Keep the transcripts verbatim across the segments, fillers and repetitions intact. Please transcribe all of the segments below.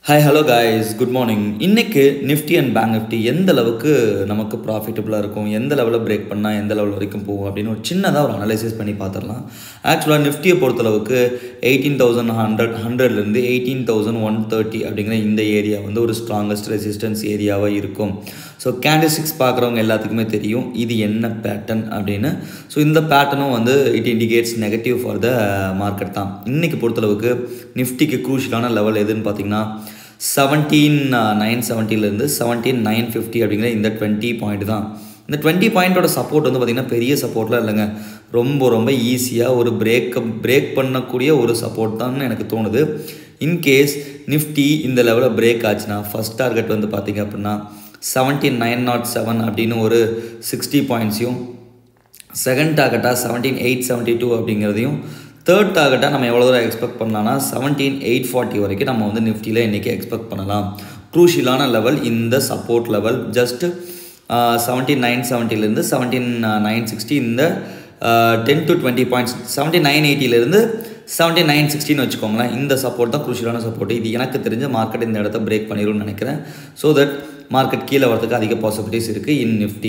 Hi, hello guys, good morning. இன்னைக்கு Nifty and Banknifty எந்த அளவுக்கு நமக்கு ப்ராஃபிட்டபிளாக இருக்கும், எந்த லெவலில் பிரேக் பண்ணால் எந்த லெவல் வரைக்கும் போகும் அப்படின்னு ஒரு சின்னதாக ஒரு அனலைசிஸ் பண்ணி பார்த்துடலாம். ஆக்சுவலாக நிஃப்டியை பொறுத்தளவுக்கு எயிட்டீன் தௌசண்ட் ஹண்ட்ரட் ஹண்ட்ரட்லேருந்து எயிட்டீன் தௌசண்ட் ஒன் தேர்ட்டி அப்படிங்கிற இந்த ஏரியா வந்து ஒரு ஸ்ட்ராங்கஸ்ட் ரெசிஸ்டன்ஸ் ஏரியாவாக இருக்கும். ஸோ கேண்டில்ஸ்டிக்ஸ் பார்க்குறவங்க எல்லாத்துக்குமே தெரியும் இது என்ன பேட்டர்ன் அப்படின்னு. ஸோ இந்த பேட்டர்னும் வந்து it indicates negative for the market தான். இன்றைக்கி பொறுத்தளவுக்கு நிஃப்டிக்கு க்ரூஷியலான லெவல் எதுன்னு பார்த்தீங்கன்னா செவன்டீன் நைன் செவன்ட்டிலேருந்து செவன்டீன் நைன் ஃபிஃப்டி அப்படிங்கிற இந்த டுவெண்ட்டி பாயிண்ட் தான். இந்த டுவெண்ட்டி பாயிண்ட்டோட சப்போர்ட் வந்து பார்த்திங்கன்னா பெரிய சப்போர்ட்லாம் இல்லைங்க, ரொம்ப ரொம்ப ஈஸியாக ஒரு பிரேக் பிரேக் பண்ணக்கூடிய ஒரு சப்போர்ட் தான் எனக்கு தோணுது. இன்கேஸ் நிஃப்டி இந்த லெவலில் பிரேக் ஆச்சுன்னா ஃபஸ்ட் டார்கெட் வந்து பார்த்திங்க அப்படின்னா செவன்டீன் நைன் நாட் செவன் அப்படின்னு ஒரு சிக்ஸ்டி பாயிண்ட்ஸையும், செகண்ட் டார்கெட்டாக செவன்டீன் எயிட் செவன்ட்டி டூ அப்படிங்கிறதையும், தேர்ட் டார்கெட்டாக நம்ம எவ்வளோ தூரம் எக்ஸ்பெக்ட் பண்ணலாம்னா செவன்டீன் எயிட் ஃபார்ட்டி வரைக்கும் நம்ம வந்து நிஃப்டியில் இன்றைக்கி எக்ஸ்பெக்ட் பண்ணலாம். க்ரூஷியலான லெவல் இந்த support level just seventeen nine செவன்ட்டிலேருந்து செவன்டீன் நைன் சிக்ஸ்டி இந்த ten to twenty points, seventeen nine எயிட்டிலேருந்து செவன்டீன் நைன் சிக்ஸ்டின்னு வச்சுக்கோங்களேன். இந்த சப்போர்ட் தான் க்ரூஷியலான சப்போர்ட். இது எனக்கு தெரிஞ்ச மார்க்கெட் இந்த இடத்த பிரேக் பண்ணிடும்னு நினைக்கிறேன். ஸோ தட் மார்க்கெட் கீழே வரதுக்கு அதிக பாசிபிலிட்டிஸ் இருக்குது இன் நிஃப்டி.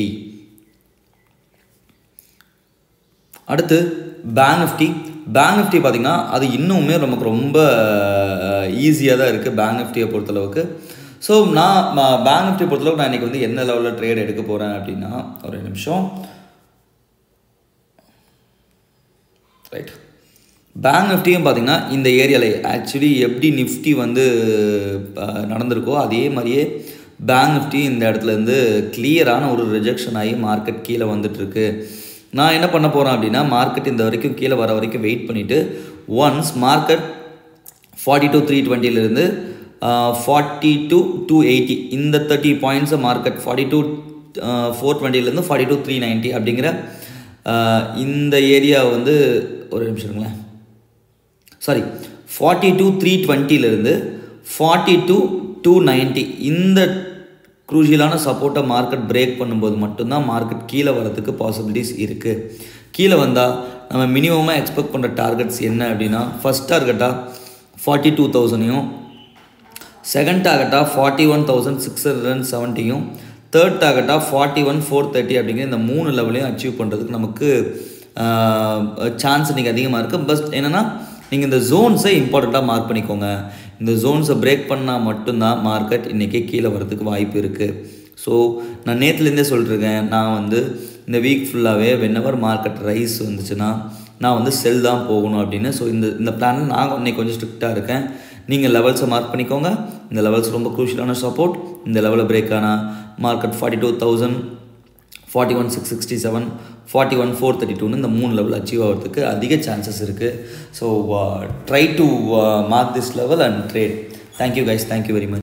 அடுத்து பேங்க் நிஃப்டி. பேங்க் நிஃப்டி பார்த்திங்கன்னா அது இன்னுமே நமக்கு ரொம்ப ஈஸியாக தான் இருக்குது பேங்க் நிஃப்டியை பொறுத்தளவுக்கு. ஸோ நான் பேங்க் நிஃப்டியை பொறுத்தளவுக்கு நான் இன்றைக்கி வந்து என்ன லெவலில் ட்ரேட் எடுக்க போகிறேன் அப்படின்னா, ஒரு நிமிஷம் ரைட். பேங்க் நிஃப்டியும் பார்த்திங்கன்னா இந்த ஏரியாவில் ஆக்சுவலி எப்படி நிஃப்டி வந்து நடந்திருக்கோ அதே மாதிரியே பேங்க் நிஃப்டி இந்த இடத்துலேருந்து கிளியரான ஒரு ரிஜெக்ஷன் ஆகி மார்க்கெட் கீழே வந்துட்டுருக்கு. நான் என்ன பண்ண போகிறேன் அப்படின்னா, மார்க்கெட் இந்த வரைக்கும் கீழே வர வரைக்கும் வெயிட் பண்ணிவிட்டு once market forty two three டுவெண்ட்டிலேருந்து ஃபார்ட்டி டூ டூ எயிட்டி இந்த தேர்ட்டி பாயிண்ட்ஸை மார்க்கெட் ஃபார்ட்டி டூ ஃபோர் டுவெண்ட்டிலேருந்து ஃபார்ட்டி டூ த்ரீ நைன்ட்டி அப்படிங்கிற இந்த ஏரியா வந்து ஒரு நிமிஷங்களேன் சாரி ஃபார்ட்டி டூ த்ரீ டுவெண்ட்டிலேருந்து ஃபார்ட்டி டூ டூ நைன்ட்டி இந்த க்ரூஷியலான சப்போர்ட்டை மார்க்கெட் பிரேக் பண்ணும்போது மட்டும்தான் மார்க்கெட் கீழே வரதுக்கு பாசிபிலிட்டிஸ் இருக்குது. கீழே வந்தால் நம்ம மினிமமாக எக்ஸ்பெக்ட் பண்ணுற டார்கெட்ஸ் என்ன அப்படின்னா, ஃபஸ்ட் டார்கெட்டாக ஃபார்ட்டி டூ தௌசண்டையும், செகண்ட் டார்கெட்டாக forty one thousand six hundred செவன்ட்டியும், தேர்ட் டார்கெட்டாக ஃபார்ட்டி ஒன் ஃபோர் தேர்ட்டி அப்படிங்கிற இந்த மூணு லெவலையும் அச்சீவ் பண்ணுறதுக்கு நமக்கு சான்ஸ் இன்றைக்கி அதிகமாக இருக்குது. பட் என்னென்னா நீங்கள் இந்த ஜோன்ஸை இம்பார்ட்டண்ட்டாக மார்க் பண்ணிக்கோங்க. இந்த ஜோன்ஸை பிரேக் பண்ணால் மட்டும்தான் மார்க்கெட் இன்றைக்கி கீழே வரதுக்கு வாய்ப்பு இருக்குது. ஸோ நான் நேற்றுலேருந்தே சொல்லிட்டுருக்கேன், நான் வந்து இந்த வீக் ஃபுல்லாகவே வென்னவர் மார்க்கெட் ரைஸ் வந்துச்சுன்னா நான் வந்து செல் தான் போகணும் அப்படின்னு. ஸோ இந்த இந்த பிளானில் நான் இன்னைக்கு கொஞ்சம் ஸ்ட்ரிக்டாக இருக்கேன். நீங்கள் லெவல்ஸை மார்க் பண்ணிக்கோங்க. இந்த லெவல்ஸ் ரொம்ப க்ரூஷியலான சப்போர்ட். இந்த லெவலில் பிரேக் ஆனால் market forty two thousand forty one six sixty seven forty one four thirty டூன்னு இந்த மூணு லெவல் அச்சீவ் ஆகிறதுக்கு அதிக சான்சஸ் இருக்குது. So try to mark this level and trade. Thank you guys, thank you very much.